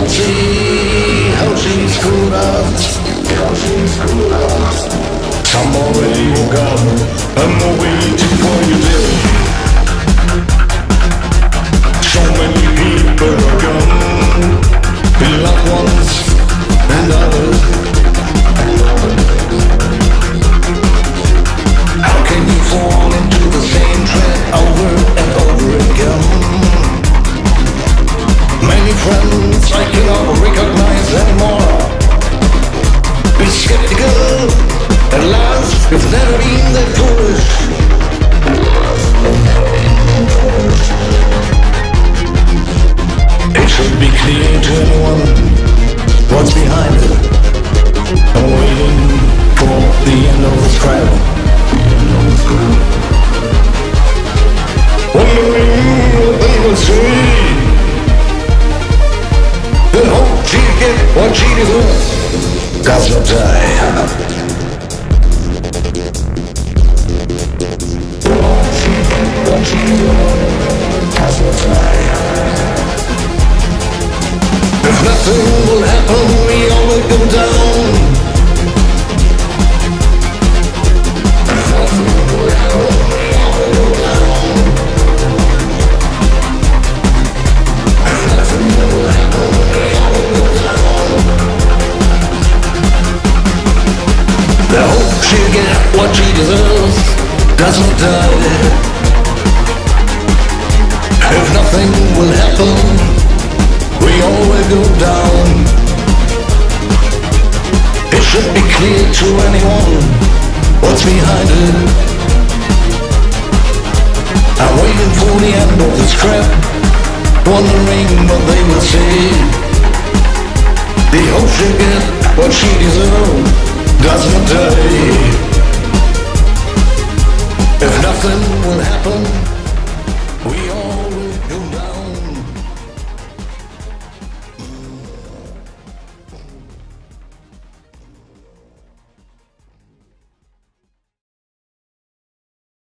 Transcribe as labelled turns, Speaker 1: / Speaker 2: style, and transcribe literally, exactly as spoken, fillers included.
Speaker 1: not see how she screwed us. Some already woke up, and we're waiting for you there. So many people are gone, loved ones and others. How can you fall into the same trap over and over again? Many friends I cannot recognize anymore. Be skeptical, at last, it's never been that foolish. It should be clear to anyone what's behind it. I'm waiting for the end of the scrabble. Wondering what they will say. Then hope she get what she deserves. Does not die. If nothing will happen, we all will go down. If nothing will happen, we all will go down. If nothing will happen, we all will go down. I hope she'll get what she deserves, doesn't die. If nothing will happen, we all will go down. It should be clear to anyone what's behind it. I'm waiting for the end of this crap, wondering what they will say. They hope she'll get what she deserves, doesn't die. If nothing will happen,